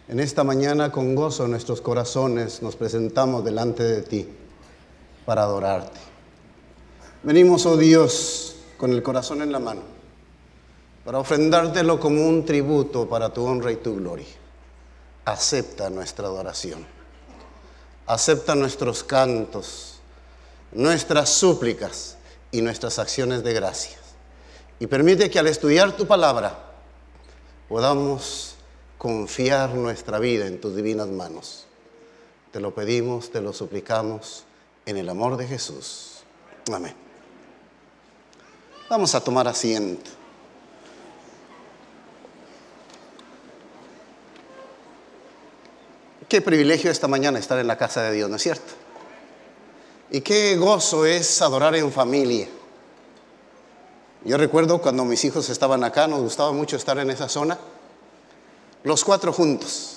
En esta mañana, con gozo en nuestros corazones, nos presentamos delante de ti para adorarte. Venimos, oh Dios, con el corazón en la mano, para ofrendártelo como un tributo para tu honra y tu gloria. Acepta nuestra adoración, acepta nuestros cantos, nuestras súplicas y nuestras acciones de gracias. Y permite que al estudiar tu palabra podamos confiar nuestra vida en tus divinas manos. Te lo pedimos, te lo suplicamos en el amor de Jesús. Amén. Vamos a tomar asiento. Qué privilegio esta mañana estar en la casa de Dios, ¿no es cierto? Y qué gozo es adorar en familia. Yo recuerdo cuando mis hijos estaban acá, nos gustaba mucho estar en esa zona, los cuatro juntos.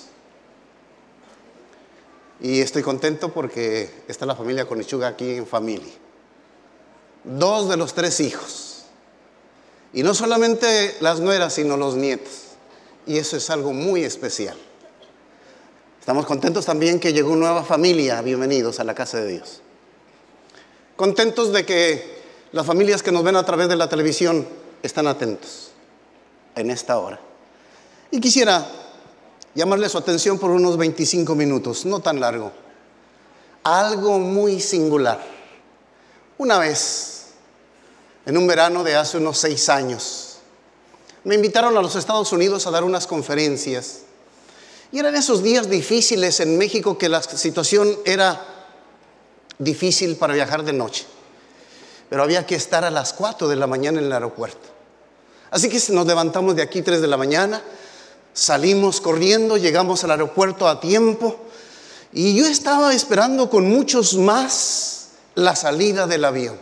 Y estoy contento porque está la familia Conichuga aquí en familia. 2 de los 3 hijos. Y no solamente las nueras, sino los nietos. Y eso es algo muy especial. Estamos contentos también que llegó una nueva familia. Bienvenidos a la casa de Dios. Contentos de que las familias que nos ven a través de la televisión están atentos en esta hora. Y quisiera llamarle su atención por unos 25 minutos, no tan largo, a algo muy singular. Una vez, en un verano de hace unos 6 años, me invitaron a los Estados Unidos a dar unas conferencias. Y eran esos días difíciles en México que la situación era difícil para viajar de noche. Pero había que estar a las 4 de la mañana en el aeropuerto. Así que nos levantamos de aquí 3 de la mañana, salimos corriendo, llegamos al aeropuerto a tiempo. Y yo estaba esperando con muchos más la salida del avión.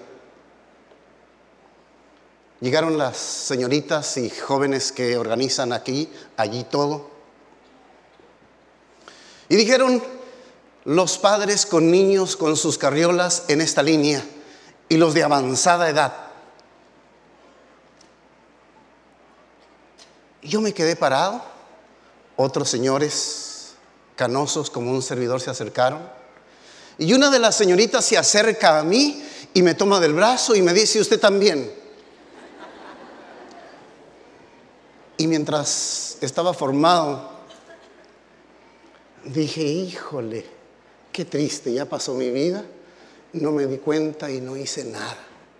Llegaron las señoritas y jóvenes que organizan allí todo. Y dijeron, los padres con niños con sus carriolas en esta línea y los de avanzada edad. Y yo me quedé parado. Otros señores canosos como un servidor se acercaron. Y una de las señoritas se acerca a mí y me toma del brazo y me dice, ¿usted también? Y mientras estaba formado, dije, híjole, qué triste, ya pasó mi vida, no me di cuenta y no hice nada.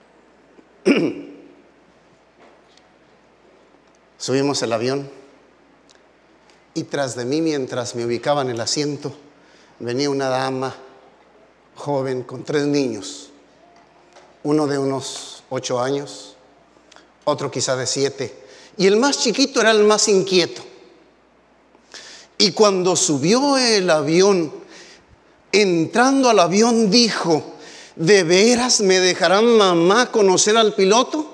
Subimos el avión y tras de mí, mientras me ubicaba en el asiento, venía una dama joven con 3 niños, uno de unos 8 años, otro quizá de 7, y el más chiquito era el más inquieto. Y cuando subió el avión, entrando al avión dijo, ¿de veras me dejarán mamá conocer al piloto?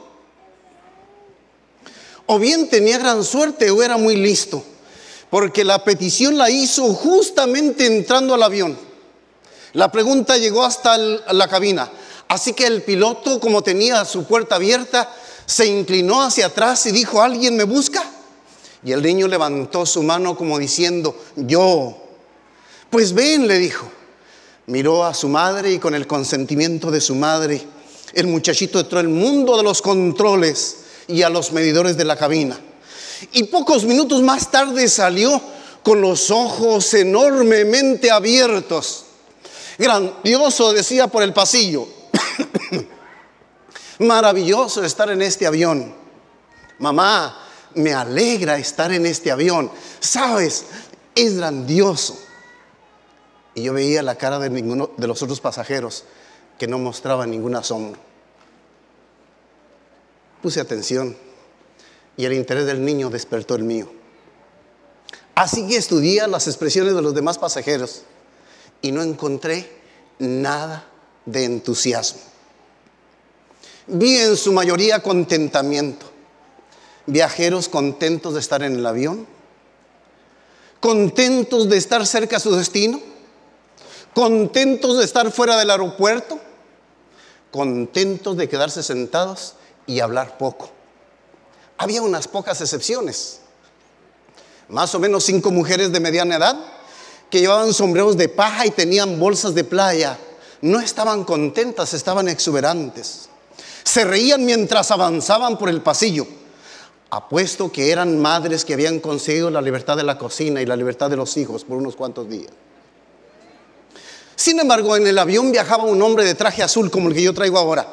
O bien tenía gran suerte o era muy listo, porque la petición la hizo justamente entrando al avión. La pregunta llegó hasta la cabina. Así que el piloto, como tenía su puerta abierta, se inclinó hacia atrás y dijo, ¿alguien me busca? Y el niño levantó su mano como diciendo, yo. Pues ven, le dijo. Miró a su madre y con el consentimiento de su madre, el muchachito entró al mundo de los controles y a los medidores de la cabina. Y pocos minutos más tarde salió con los ojos enormemente abiertos. Grandioso, decía por el pasillo. Maravilloso estar en este avión. Mamá, me alegra estar en este avión. Sabes, es grandioso. Y yo veía la cara de ninguno de los otros pasajeros que no mostraba ningún asombro. Puse atención y el interés del niño despertó el mío. Así que estudié las expresiones de los demás pasajeros y no encontré nada de entusiasmo. Vi en su mayoría contentamiento. Viajeros contentos de estar en el avión, contentos de estar cerca a su destino, contentos de estar fuera del aeropuerto, contentos de quedarse sentados y hablar poco. Había unas pocas excepciones. más o menos 5 mujeres de mediana edad que llevaban sombreros de paja y tenían bolsas de playa. No estaban contentas, estaban exuberantes. Se reían mientras avanzaban por el pasillo. Apuesto que eran madres que habían conseguido la libertad de la cocina y la libertad de los hijos por unos cuantos días. Sin embargo, en el avión viajaba un hombre de traje azul como el que yo traigo ahora.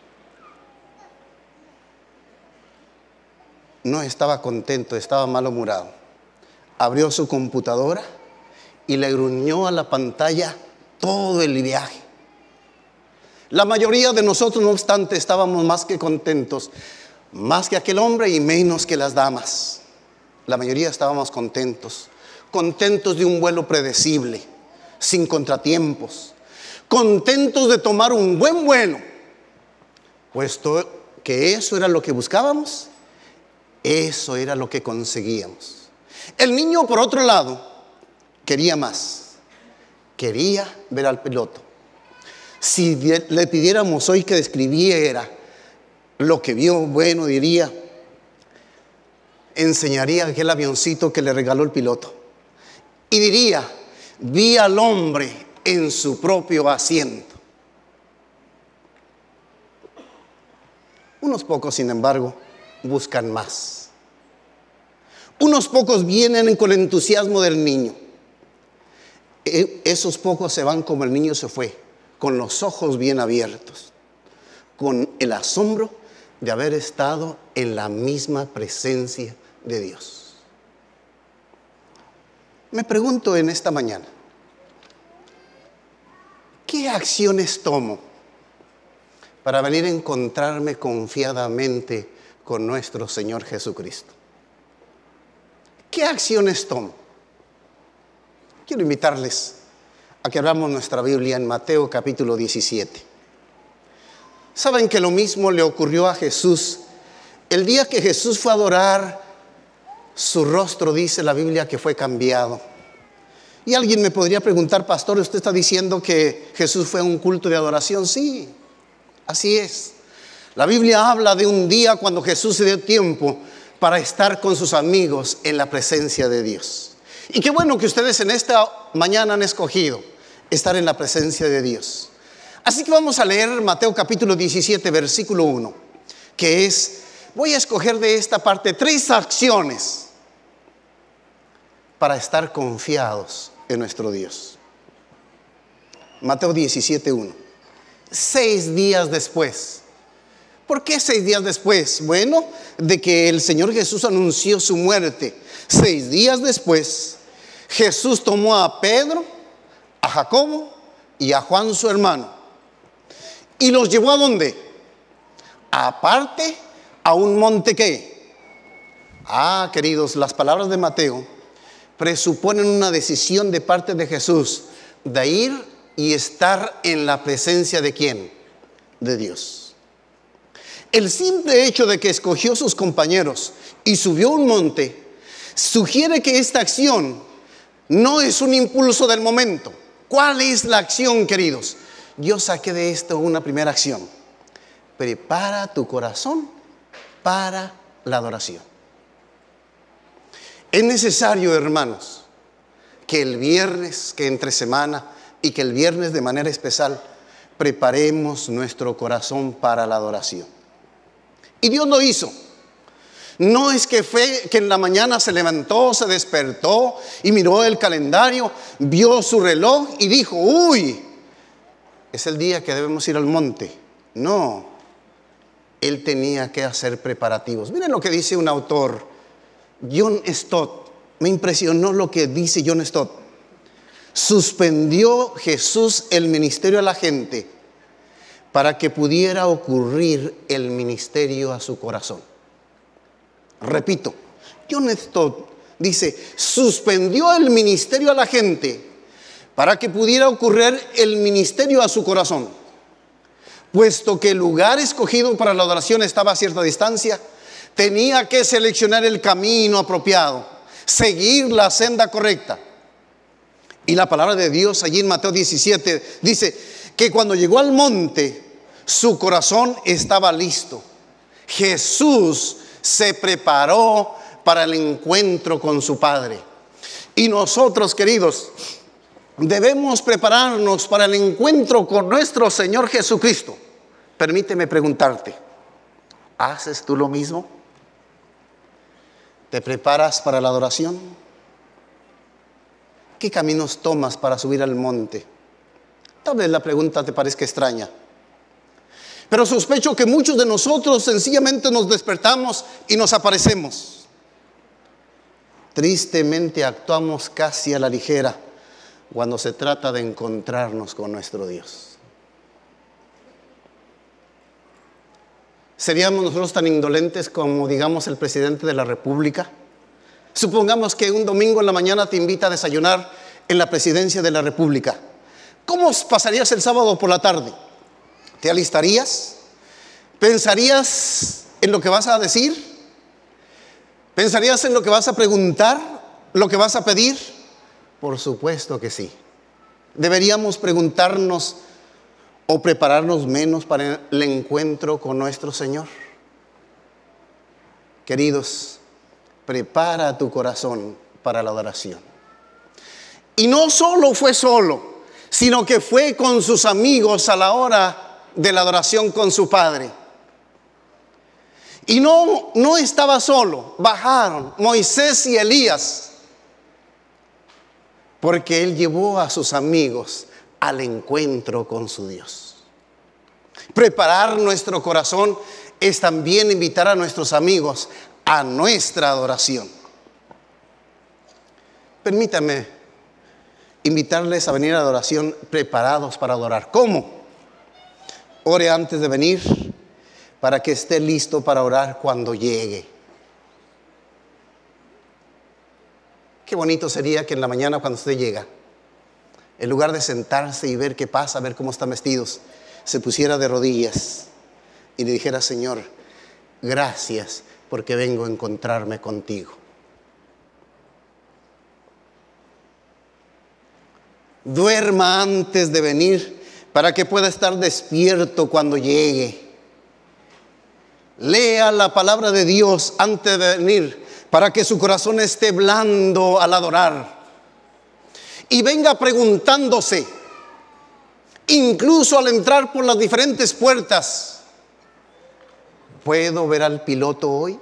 No estaba contento, estaba malhumorado. Abrió su computadora y le gruñó a la pantalla todo el viaje. La mayoría de nosotros, no obstante, estábamos más que contentos, más que aquel hombre y menos que las damas. La mayoría estábamos contentos, contentos de un vuelo predecible, sin contratiempos, contentos de tomar un buen vuelo, puesto que eso era lo que buscábamos, eso era lo que conseguíamos. El niño, por otro lado, quería más, quería ver al piloto. Si le pidiéramos hoy que describiera lo que vio, bueno, diría, enseñaría aquel avioncito que le regaló el piloto y diría: vi al hombre en su propio asiento. Unos pocos, sin embargo, buscan más. Unos pocos vienen con el entusiasmo del niño. Esos pocos se van como el niño se fue, con los ojos bien abiertos, con el asombro de haber estado en la misma presencia de Dios. Me pregunto en esta mañana, ¿qué acciones tomo para venir a encontrarme confiadamente con nuestro Señor Jesucristo? ¿Qué acciones tomo? Quiero invitarles a que abramos nuestra Biblia en Mateo capítulo 17. ¿Saben que lo mismo le ocurrió a Jesús? El día que Jesús fue a adorar, su rostro, dice la Biblia, que fue cambiado. Y alguien me podría preguntar: pastor, ¿usted está diciendo que Jesús fue a un culto de adoración? Sí, así es. La Biblia habla de un día cuando Jesús se dio tiempo para estar con sus amigos en la presencia de Dios. Y qué bueno que ustedes en esta mañana han escogido estar en la presencia de Dios. Así que vamos a leer Mateo capítulo 17, versículo 1, que es, voy a escoger de esta parte 3 acciones para estar confiados en nuestro Dios. Mateo 17, 1. 6 días después. ¿Por qué 6 días después? Bueno, de que el Señor Jesús anunció su muerte. 6 días después, Jesús tomó a Pedro, a Jacobo y a Juan su hermano y los llevó ¿a dónde? Aparte, a un monte ¿qué? Queridos, las palabras de Mateo presuponen una decisión de parte de Jesús de ir y estar en la presencia ¿de quién? De Dios. El simple hecho de que escogió sus compañeros y subió a un monte sugiere que esta acción no es un impulso del momento. ¿Cuál es la acción, queridos? Yo saqué de esto una primera acción. Prepara tu corazón para la adoración. Es necesario, hermanos, que el viernes, que entre semana y que el viernes de manera especial, preparemos nuestro corazón para la adoración. Y Dios lo hizo. No es que fue que en la mañana se levantó, se despertó y miró el calendario, vio su reloj y dijo: uy, es el día que debemos ir al monte. No, él tenía que hacer preparativos. Miren lo que dice un autor, John Stott. Me impresionó lo que dice John Stott. Suspendió Jesús el ministerio a la gente para que pudiera ocurrir el ministerio a su corazón. Repito, John Stott dice: suspendió el ministerio a la gente para que pudiera ocurrir el ministerio a su corazón. Puesto que el lugar escogido para la adoración estaba a cierta distancia, tenía que seleccionar el camino apropiado, seguir la senda correcta. Y la palabra de Dios allí en Mateo 17 dice que cuando llegó al monte, su corazón estaba listo. Jesús se preparó para el encuentro con su Padre. Y nosotros, queridos, debemos prepararnos para el encuentro con nuestro Señor Jesucristo. Permíteme preguntarte, ¿haces tú lo mismo? ¿Te preparas para la adoración? ¿Qué caminos tomas para subir al monte? Tal vez la pregunta te parezca extraña, pero sospecho que muchos de nosotros sencillamente nos despertamos y nos aparecemos. Tristemente actuamos casi a la ligera cuando se trata de encontrarnos con nuestro Dios. ¿Seríamos nosotros tan indolentes como, digamos, el presidente de la República? Supongamos que un domingo en la mañana te invita a desayunar en la presidencia de la República. ¿Cómo pasarías el sábado por la tarde? ¿Te alistarías? ¿Pensarías en lo que vas a decir? ¿Pensarías en lo que vas a preguntar? ¿Lo que vas a pedir? Por supuesto que sí. Deberíamos preguntarnos o prepararnos menos para el encuentro con nuestro Señor. Queridos, prepara tu corazón para la adoración. Y no solo fue solo, sino que fue con sus amigos a la hora de la adoración con su Padre. Y no estaba solo, bajaron Moisés y Elías, porque él llevó a sus amigos al encuentro con su Dios. Preparar nuestro corazón es también invitar a nuestros amigos a nuestra adoración. Permítame invitarles a venir a la adoración preparados para adorar. ¿Cómo? Ore antes de venir para que esté listo para orar cuando llegue. Qué bonito sería que en la mañana cuando usted llega, en lugar de sentarse y ver qué pasa, ver cómo están vestidos, se pusiera de rodillas y le dijera: Señor, gracias porque vengo a encontrarme contigo. Duerma antes de venir para que pueda estar despierto cuando llegue. Lea la palabra de Dios antes de venir para que su corazón esté blando al adorar. Y venga preguntándose, incluso al entrar por las diferentes puertas: ¿puedo ver al piloto hoy?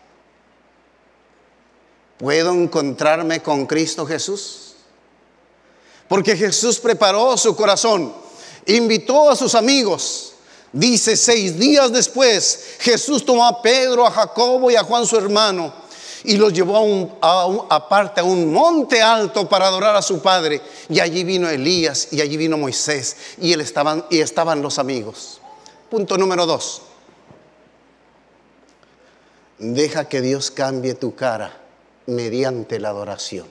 ¿Puedo encontrarme con Cristo Jesús? Porque Jesús preparó su corazón, invitó a sus amigos. Dice: 6 días después, Jesús tomó a Pedro, a Jacobo y a Juan su hermano y los llevó aparte a un monte alto para adorar a su Padre. Y allí vino Elías y allí vino Moisés y estaban los amigos. Punto número 2. Deja que Dios cambie tu cara mediante la adoración.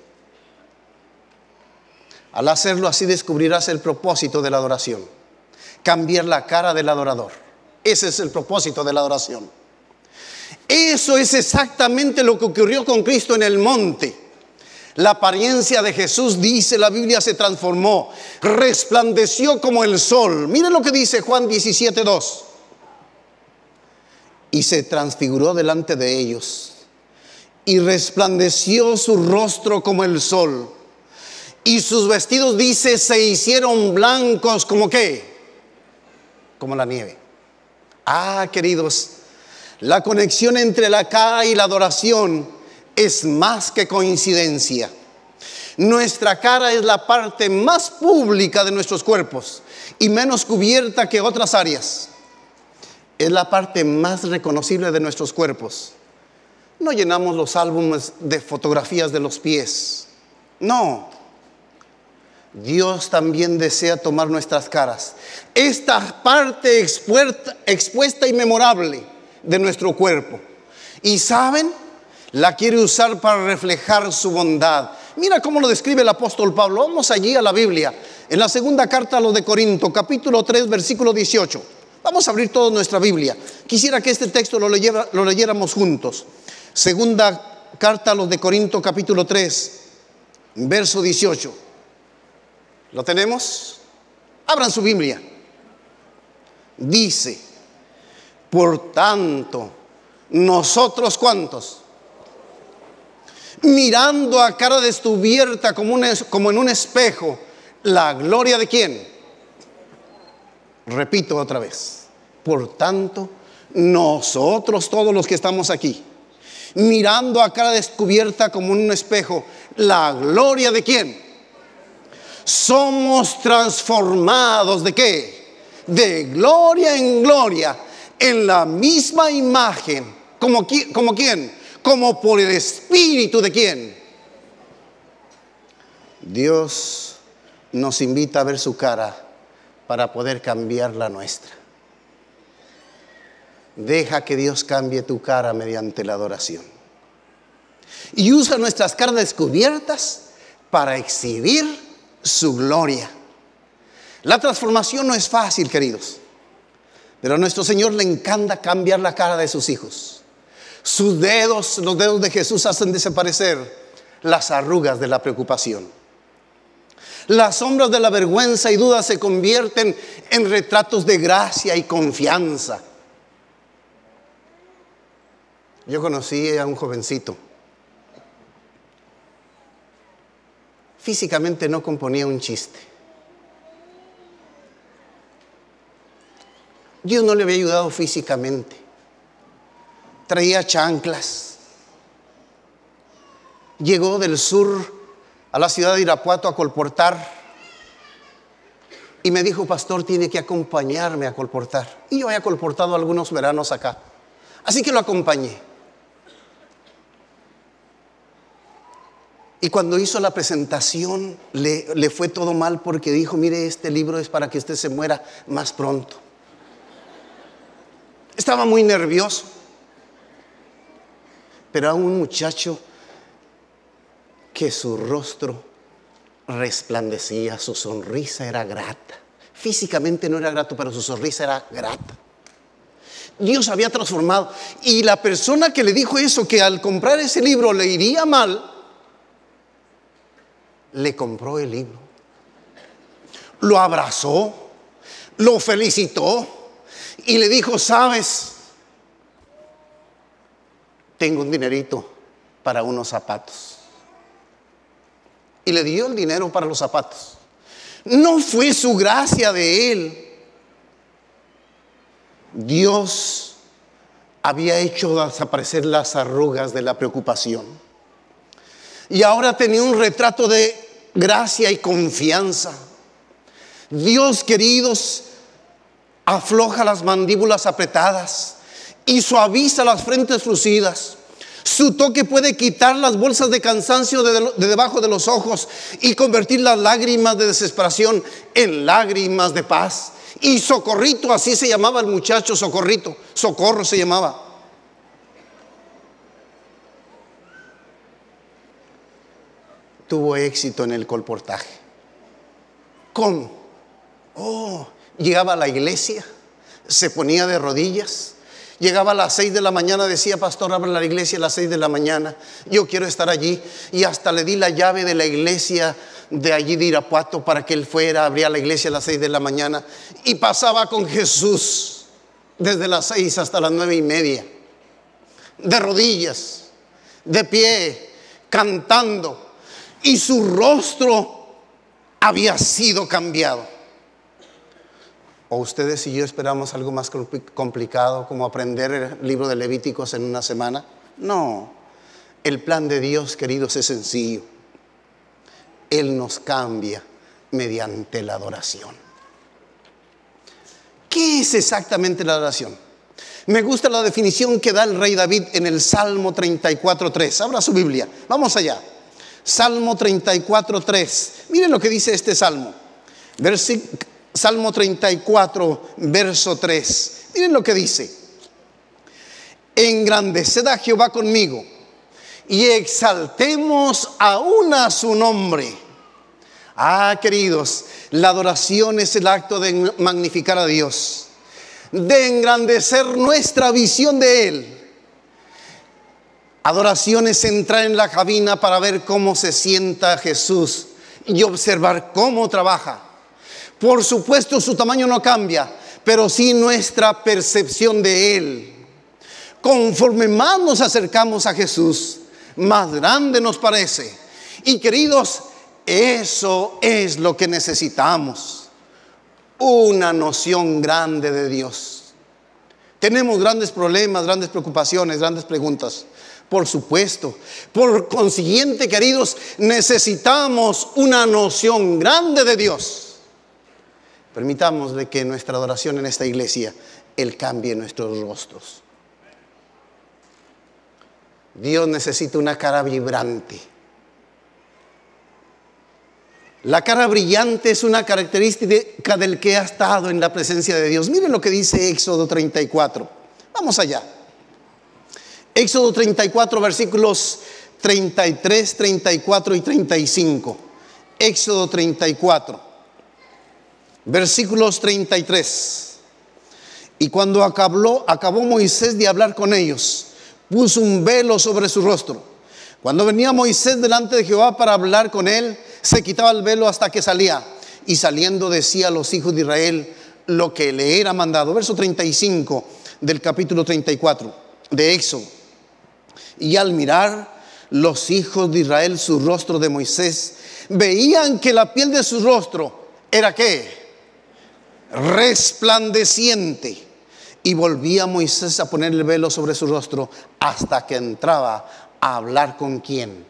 Al hacerlo así descubrirás el propósito de la adoración: cambiar la cara del adorador. Ese es el propósito de la adoración. Eso es exactamente lo que ocurrió con Cristo en el monte. La apariencia de Jesús, dice la Biblia, se transformó, resplandeció como el sol. Miren lo que dice Juan 17:2. Y se transfiguró delante de ellos, y resplandeció su rostro como el sol, y sus vestidos, dice, se hicieron blancos como ¿qué? Como la nieve. Queridos, la conexión entre la cara y la adoración es más que coincidencia. Nuestra cara es la parte más pública de nuestros cuerpos y menos cubierta que otras áreas. Es la parte más reconocible de nuestros cuerpos. No llenamos los álbumes de fotografías de los pies. No. Dios también desea tomar nuestras caras, esta parte expuesta y memorable de nuestro cuerpo. Y ¿saben? La quiere usar para reflejar su bondad. Mira cómo lo describe el apóstol Pablo. Vamos allí a la Biblia, en la segunda carta a los de Corinto, capítulo 3, versículo 18. Vamos a abrir toda nuestra Biblia. Quisiera que este texto lo leyéramos juntos. Segunda carta a los de Corinto, capítulo 3, verso 18. ¿Lo tenemos? Abran su Biblia. Dice: por tanto, nosotros, ¿cuántos? mirando a cara descubierta como en un espejo, la gloria de ¿quién? Repito otra vez. Por tanto, nosotros todos los que estamos aquí, mirando a cara descubierta como en un espejo, la gloria de ¿quién? Somos transformados ¿de qué? De gloria en gloria, en la misma imagen. ¿Como quién? Como por el Espíritu de ¿quién? Dios nos invita a ver su cara para poder cambiar la nuestra. Deja que Dios cambie tu cara mediante la adoración. Y usa nuestras caras descubiertas para exhibir su gloria. La transformación no es fácil, queridos, pero a nuestro Señor le encanta cambiar la cara de sus hijos. Sus dedos, los dedos de Jesús, hacen desaparecer las arrugas de la preocupación. Las sombras de la vergüenza y duda se convierten en retratos de gracia y confianza. Yo conocí a un jovencito. Físicamente no componía un chiste. Dios no le había ayudado físicamente. Traía chanclas. Llegó del sur a la ciudad de Irapuato a colportar. Y me dijo: pastor, tiene que acompañarme a colportar. Y yo había colportado algunos veranos acá. Así que lo acompañé. Y cuando hizo la presentación, le fue todo mal porque dijo: mire, este libro es para que usted se muera más pronto. Estaba muy nervioso. Pero a un muchacho que su rostro resplandecía, su sonrisa era grata. Físicamente no era grato, pero su sonrisa era grata. Dios había transformado. Y la persona que le dijo eso, que al comprar ese libro le iría mal, le compró el libro, lo abrazó, lo felicitó y le dijo: sabes, tengo un dinerito para unos zapatos. Y le dio el dinero para los zapatos. No fue su gracia de él. Dios había hecho desaparecer las arrugas de la preocupación. Y ahora tenía un retrato de gracia y confianza. Dios, queridos, afloja las mandíbulas apretadas y suaviza las frentes fruncidas. Su toque puede quitar las bolsas de cansancio de debajo de los ojos y convertir las lágrimas de desesperación en lágrimas de paz. Y Socorrito, así se llamaba el muchacho, Socorrito, Socorro se llamaba. Tuvo éxito en el colportaje. ¿Cómo? Llegaba a la iglesia, se ponía de rodillas. Llegaba a las 6 de la mañana, decía: pastor, abre la iglesia a las 6 de la mañana, yo quiero estar allí. Y hasta le di la llave de la iglesia de allí de Irapuato para que él fuera, abría la iglesia a las 6 de la mañana. Y pasaba con Jesús desde las 6 hasta las 9:30, de rodillas, de pie, cantando. Y su rostro había sido cambiado. ¿O ustedes y yo esperamos algo más complicado, como aprender el libro de Levíticos en una semana? No. El plan de Dios, queridos, es sencillo. Él nos cambia mediante la adoración. ¿Qué es exactamente la adoración? Me gusta la definición que da el rey David en el Salmo 34:3. Abra su Biblia, vamos allá. Salmo 34:3. Miren lo que dice este salmo. Salmo 34, verso 3. Miren lo que dice: engrandeced a Jehová conmigo y exaltemos aún a su nombre. Queridos, la adoración es el acto de magnificar a Dios, de engrandecer nuestra visión de Él. Adoración es entrar en la cabina para ver cómo se sienta Jesús y observar cómo trabaja. Por supuesto, su tamaño no cambia, pero sí nuestra percepción de Él. Conforme más nos acercamos a Jesús, más grande nos parece. Y queridos, eso es lo que necesitamos, una noción grande de Dios. Tenemos grandes problemas, grandes preocupaciones, grandes preguntas, por supuesto. Por consiguiente, queridos, necesitamos una noción grande de Dios. Permitámosle que nuestra adoración en esta iglesia, Él cambie nuestros rostros. Dios necesita una cara vibrante. La cara brillante es una característica del que ha estado en la presencia de Dios. Miren lo que dice Éxodo 34. Vamos allá. Éxodo 34, versículos 33, 34 y 35. Éxodo 34, versículos 33. Y cuando acabó Moisés de hablar con ellos, puso un velo sobre su rostro. Cuando venía Moisés delante de Jehová para hablar con él, se quitaba el velo hasta que salía. Y saliendo decía a los hijos de Israel lo que le era mandado. Verso 35 del capítulo 34 de Éxodo. Y al mirar los hijos de Israel su rostro de Moisés, veían que la piel de su rostro era ¿qué? Resplandeciente. Y volvía Moisés a poner el velo sobre su rostro hasta que entraba a hablar con quién.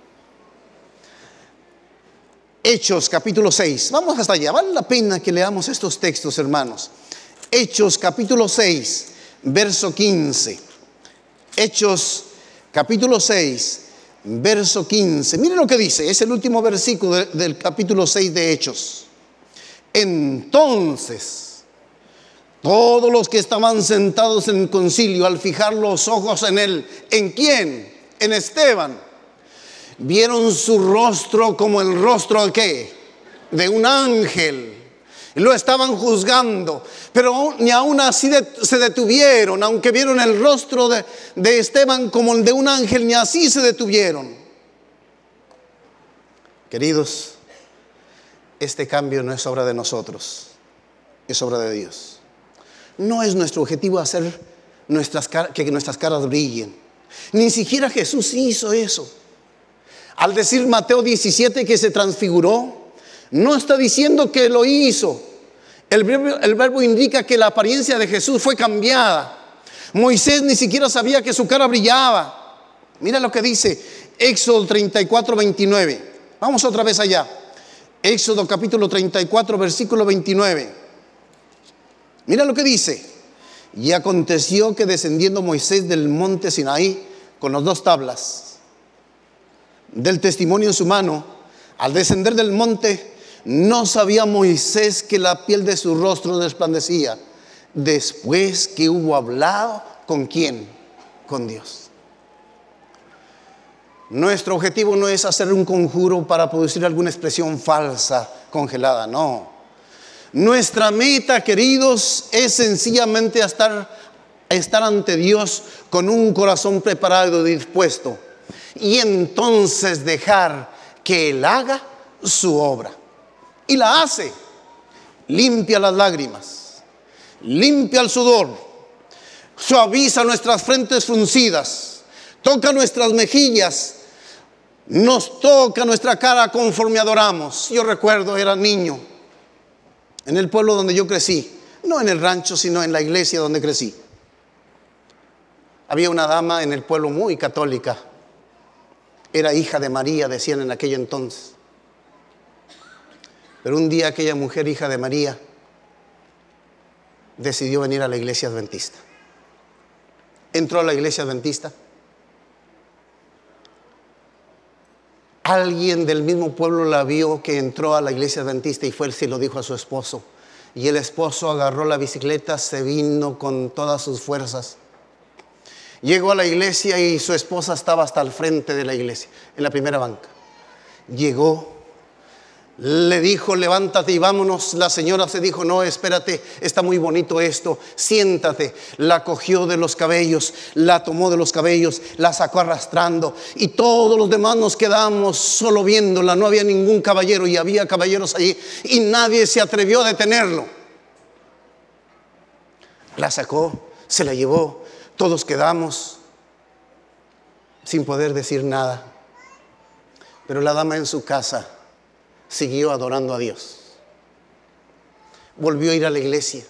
Hechos capítulo 6. Vamos hasta allá. Vale la pena que leamos estos textos, hermanos. Hechos capítulo 6, verso 15. Hechos capítulo 6, verso 15. Miren lo que dice. Es el último versículo del capítulo 6 de Hechos. Entonces todos los que estaban sentados en el concilio, al fijar los ojos en él, ¿en quién? En Esteban, vieron su rostro como el rostro ¿de qué? De un ángel. Lo estaban juzgando, pero ni aún así se detuvieron. Aunque vieron el rostro de Esteban como el de un ángel, ni así se detuvieron. Queridos, este cambio no es obra de nosotros, es obra de Dios. No es nuestro objetivo hacer que nuestras caras brillen. Ni siquiera Jesús hizo eso. Al decir Mateo 17 que se transfiguró, no está diciendo que lo hizo. El verbo indica que la apariencia de Jesús fue cambiada. Moisés ni siquiera sabía que su cara brillaba. Mira lo que dice Éxodo 34, 29. Vamos otra vez allá. Éxodo capítulo 34, versículo 29. Mira lo que dice. Y aconteció que descendiendo Moisés del monte Sinaí con las 2 tablas del testimonio en su mano, al descender del monte, no sabía Moisés que la piel de su rostro resplandecía, después que hubo hablado ¿con quién? Con Dios. Nuestro objetivo no es hacer un conjuro para producir alguna expresión falsa, congelada, no. Nuestra meta, queridos, es sencillamente estar ante Dios con un corazón preparado y dispuesto. Y entonces dejar que Él haga su obra. Y la hace. Limpia las lágrimas, limpia el sudor, suaviza nuestras frentes fruncidas, toca nuestras mejillas, nos toca nuestra cara conforme adoramos. Yo recuerdo, era niño, en el pueblo donde yo crecí, no en el rancho, sino en la iglesia donde crecí. Había una dama en el pueblo muy católica. Era hija de María, decían en aquel entonces. Pero un día aquella mujer, hija de María, decidió venir a la iglesia adventista. Entró a la iglesia adventista. Alguien del mismo pueblo la vio que entró a la iglesia adventista y fue y se lo dijo a su esposo. Y el esposo agarró la bicicleta, se vino con todas sus fuerzas. Llegó a la iglesia y su esposa estaba hasta el frente de la iglesia, en la primera banca. Llegó, le dijo, levántate y vámonos. La señora se dijo, no, espérate, está muy bonito esto, siéntate. La cogió de los cabellos, la tomó de los cabellos, la sacó arrastrando. Y todos los demás nos quedamos solo viéndola. No había ningún caballero, y había caballeros allí, y nadie se atrevió a detenerlo. La sacó, se la llevó. Todos quedamos sin poder decir nada. Pero la dama en su casa siguió adorando a Dios. Volvió a ir a la iglesia.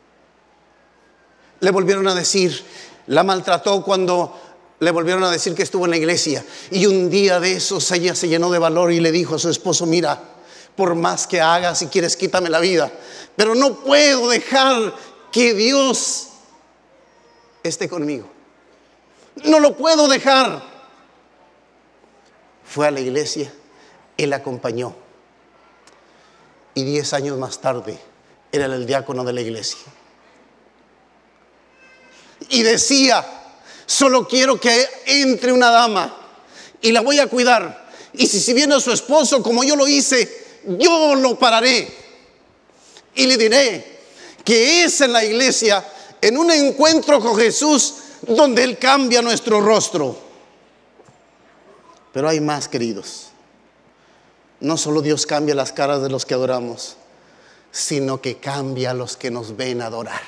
Le volvieron a decir, la maltrató cuando le volvieron a decir que estuvo en la iglesia. Y un día de esos ella se llenó de valor y le dijo a su esposo: mira, por más que hagas, si quieres quítame la vida, pero no puedo dejar que Dios esté conmigo. No lo puedo dejar. Fue a la iglesia, él acompañó. Y 10 años más tarde era el diácono de la iglesia. Y decía: solo quiero que entre una dama y la voy a cuidar. Y si viene su esposo como yo lo hice, yo lo pararé. Y le diré que es en la iglesia, en un encuentro con Jesús, donde Él cambia nuestro rostro. Pero hay más, queridos. No solo Dios cambia las caras de los que adoramos, sino que cambia a los que nos ven adorar.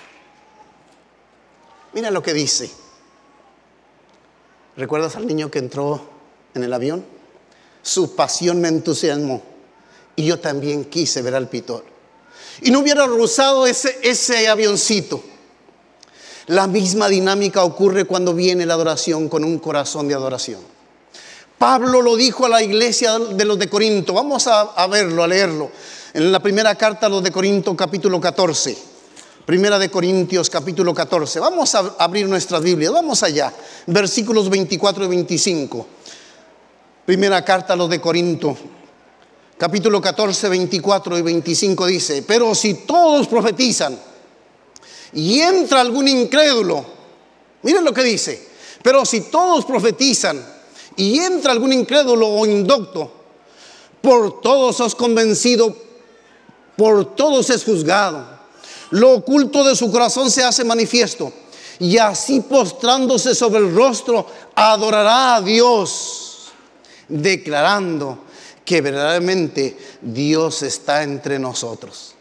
Mira lo que dice. ¿Recuerdas al niño que entró en el avión? Su pasión me entusiasmó y yo también quise ver al pintor. Y no hubiera rehusado ese avioncito. La misma dinámica ocurre cuando viene la adoración con un corazón de adoración. Pablo lo dijo a la iglesia de los de Corinto. Vamos a verlo, a leerlo. En la primera carta a los de Corinto, capítulo 14. Primera de Corintios, capítulo 14. Vamos a abrir nuestras Biblias. Vamos allá. Versículos 24 y 25. Primera carta a los de Corinto, capítulo 14, 24 y 25 dice: pero si todos profetizan y entra algún incrédulo, miren lo que dice: pero si todos profetizan y entra algún incrédulo o indocto, por todos es convencido, por todos es juzgado. Lo oculto de su corazón se hace manifiesto, y así postrándose sobre el rostro adorará a Dios, declarando que verdaderamente Dios está entre nosotros.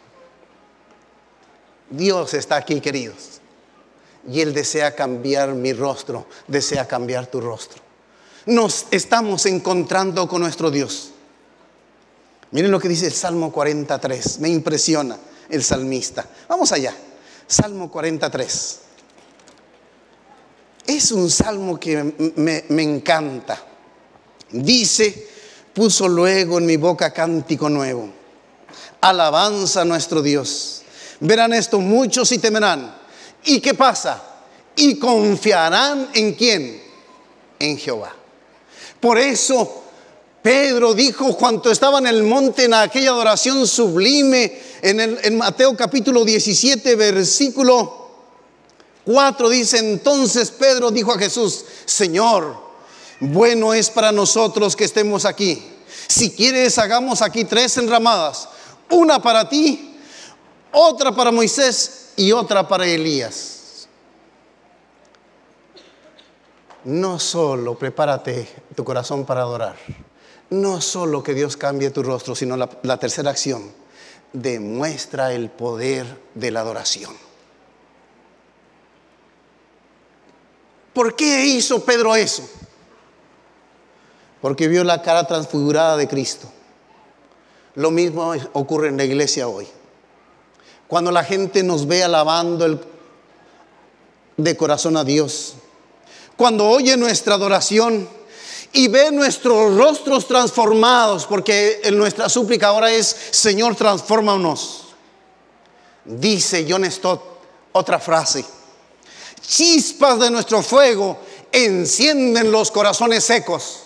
Dios está aquí, queridos, y Él desea cambiar mi rostro, desea cambiar tu rostro. Nos estamos encontrando con nuestro Dios. Miren lo que dice el Salmo 43. Me impresiona el salmista. Vamos allá. Salmo 43. Es un salmo que me encanta. Dice: puso luego en mi boca cántico nuevo, alabanza a nuestro Dios. Verán esto muchos y temerán. ¿Y qué pasa? Y confiarán ¿en quién? En Jehová. Por eso Pedro dijo cuando estaba en el monte, en aquella adoración sublime, en Mateo capítulo 17 versículo 4 dice: entonces Pedro dijo a Jesús: Señor, bueno es para nosotros que estemos aquí. Si quieres, hagamos aquí 3 enramadas, una para ti, otra para Moisés y otra para Elías. No solo prepárate tu corazón para adorar, no solo que Dios cambie tu rostro, sino la tercera acción: demuestra el poder de la adoración. ¿Por qué hizo Pedro eso? Porque vio la cara transfigurada de Cristo. Lo mismo ocurre en la iglesia hoy. Cuando la gente nos ve alabando de corazón a Dios, cuando oye nuestra adoración y ve nuestros rostros transformados, porque en nuestra súplica ahora es: Señor, transfórmanos. Dice John Stott otra frase: chispas de nuestro fuego encienden los corazones secos.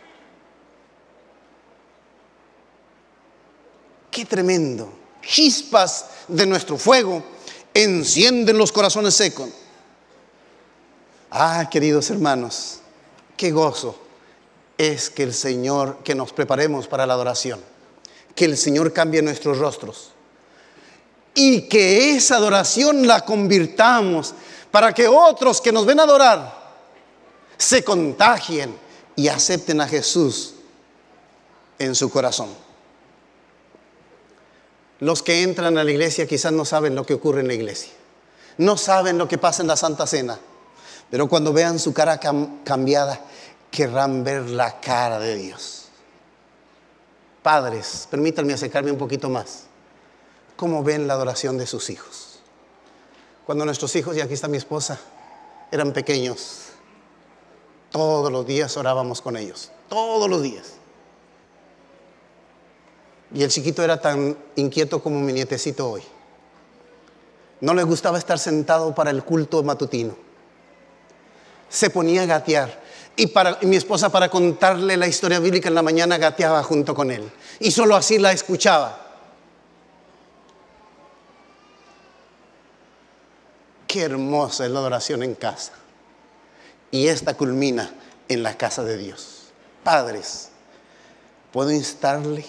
Qué tremendo. Chispas de nuestro fuego encienden los corazones secos. Ah, queridos hermanos, qué gozo es que el Señor, que nos preparemos para la adoración, que el Señor cambie nuestros rostros y que esa adoración la convirtamos para que otros que nos ven adorar se contagien y acepten a Jesús en su corazón. Los que entran a la iglesia quizás no saben lo que ocurre en la iglesia, no saben lo que pasa en la Santa Cena, pero cuando vean su cara cambiada, querrán ver la cara de Dios. Padres, permítanme acercarme un poquito más. ¿Cómo ven la adoración de sus hijos? Cuando nuestros hijos, y aquí está mi esposa, eran pequeños, todos los días orábamos con ellos, todos los días. Y el chiquito era tan inquieto como mi nietecito hoy. No le gustaba estar sentado para el culto matutino. Se ponía a gatear. Y mi esposa, para contarle la historia bíblica en la mañana, gateaba junto con él. Y solo así la escuchaba. Qué hermosa es la adoración en casa. Y esta culmina en la casa de Dios. Padres, ¿puedo instarle?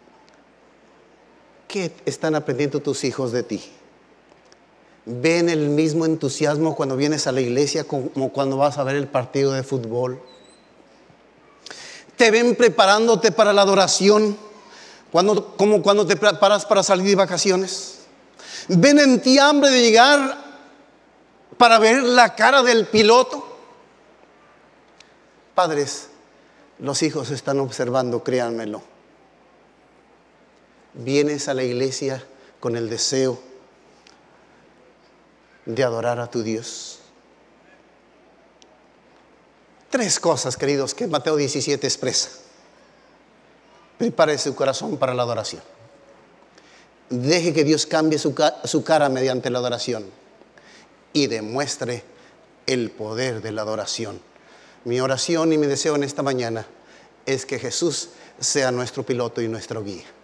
¿Qué están aprendiendo tus hijos de ti? ¿Ven el mismo entusiasmo cuando vienes a la iglesia como cuando vas a ver el partido de fútbol? ¿Te ven preparándote para la adoración como cuando te preparas para salir de vacaciones? ¿Ven en ti hambre de llegar para ver la cara del piloto? Padres, los hijos están observando, créanmelo. Vienes a la iglesia con el deseo de adorar a tu Dios. 3 cosas, queridos, que Mateo 17 expresa. Prepare su corazón para la adoración. Deje que Dios cambie su cara mediante la adoración y demuestre el poder de la adoración. Mi oración y mi deseo en esta mañana es que Jesús sea nuestro piloto y nuestro guía.